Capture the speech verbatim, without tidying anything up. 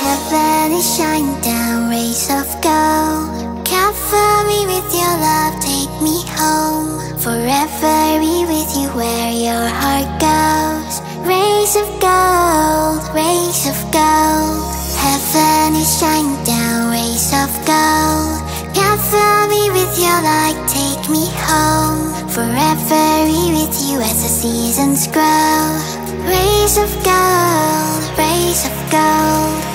Heaven is shining down, rays of gold. Cover me with your love, take me home. Forever be with you where your heart goes. Rays of gold, rays of gold. Heaven is shining down, rays of gold. Cover me with your light, take me home. Forever be with you as the seasons grow. Rays of gold, rays of gold.